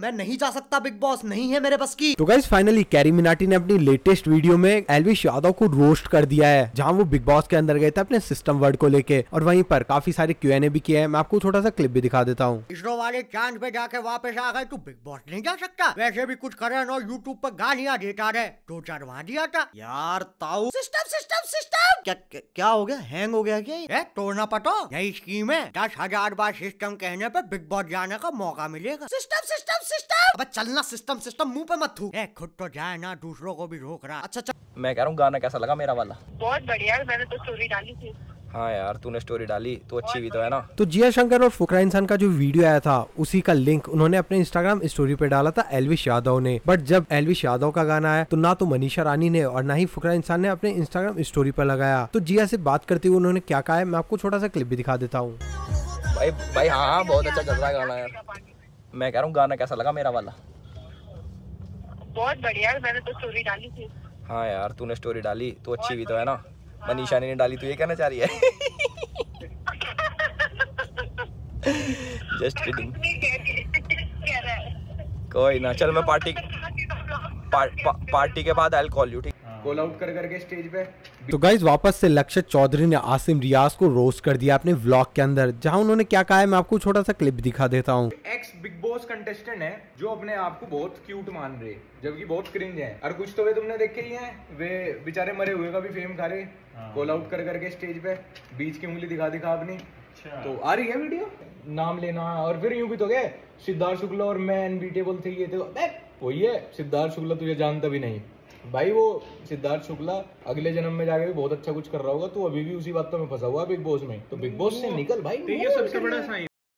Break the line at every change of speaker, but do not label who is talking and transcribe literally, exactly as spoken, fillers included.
मैं नहीं जा सकता बिग बॉस, नहीं है मेरे बस की।
तो गाइस फाइनली कैरी मिनाटी ने अपनी लेटेस्ट वीडियो में एल्विश यादव को रोस्ट कर दिया है, जहां वो बिग बॉस के अंदर गए थे अपने सिस्टम वर्ड को लेके, और वहीं पर काफी सारे क्यू एन ए भी किए हैं। मैं आपको थोड़ा सा क्लिप भी दिखा देता हूँ।
इसरो वाले चांद पे जाके वापस आ गए, तू बिग बॉस नहीं जा सकता। वैसे भी कुछ करण और यूट्यूब पर गालियां देता रहे तो चढ़वा दिया था यार। ताऊ सिस्टम सिस्टम सिस्टम क्या क्या, क्या हो गया, हैंग हो गया क्या ये? तो ना पता, यही स्कीम है, दस हजार बार सिस्टम कहने पे बिग बॉस जाने का मौका मिलेगा। सिस्टम सिस्टम सिस्टम, अब चलना सिस्टम सिस्टम मुंह पे मत थू, खुद तो जाए ना, दूसरों को भी रोक रहा। अच्छा अच्छा,
मैं कह रहा हूँ गाना कैसा लगा मेरा वाला?
बहुत बढ़िया, मैंने तो स्टोरी डाली थी।
हाँ यार तूने स्टोरी डाली तो अच्छी भी तो है ना।
तो जिया शंकर और फुकरा इंसान का जो वीडियो आया था उसी का लिंक उन्होंने अपने इंस्टाग्राम स्टोरी पे डाला था एल्विश यादव ने। बट जब एल्विश यादव का गाना आया तो ना तो मनीषा रानी ने और ना ही फुकरा इंसान ने अपने इंस्टाग्राम स्टोरी पर लगाया। तो जिया से बात करते हुए उन्होंने क्या कहा है, मैं आपको छोटा सा क्लिप भी दिखा देता हूँ।
भाई भाई हाँ हाँ बहुत अच्छा चल रहा है गाना यार। मैं कह रहा हूँ गाना कैसा लगा मेरा वाला?
बहुत बढ़िया, मैंने तो स्टोरी डाली थी।
हाँ यार तूने स्टोरी डाली तो अच्छी भी तो है ना। मनीषा ने डाली तो ये कहना चाह रही है? Just kidding. कोई ना, चल मैं पार्टी पार, पा, पार्टी के बाद आई विल कॉल यू, ठीक? कॉल आउट कर करके स्टेज पे।
तो गाइज वापस से लक्षित चौधरी ने आसिम रियाज को रोस्ट कर दिया अपने व्लॉग के अंदर, जहां उन्होंने क्या कहा है मैं आपको छोटा सा क्लिप दिखा देता हूँ।
एक्स बिग बॉस कंटेस्टेंट है जो अपने आप को बहुत क्यूट मान रहे, जबकि बहुत क्रिंज है। और कुछ तो वे तुमने देखे ही हैं, वे बेचारे मरे हुए का भी फेम खा रहे, कॉल आउट कर करके स्टेज पे बीच की उंगली दिखा दिखा अपनी। तो आ रही है वीडियो, नाम लेना। और फिर यूं भी तो गए सिद्धार्थ शुक्ला और मैं अनबीटेबल थे, ये तो वही है। सिद्धार्थ शुक्ला तुझे जानता भी नहीं भाई, वो सिद्धार्थ शुक्ला अगले जन्म में जाके भी बहुत अच्छा कुछ कर रहा होगा, तो अभी भी उसी बातों में फंसा हुआ बिग बॉस में। तो बिग बॉस से निकल भाई, ये सबसे बड़ा साइन।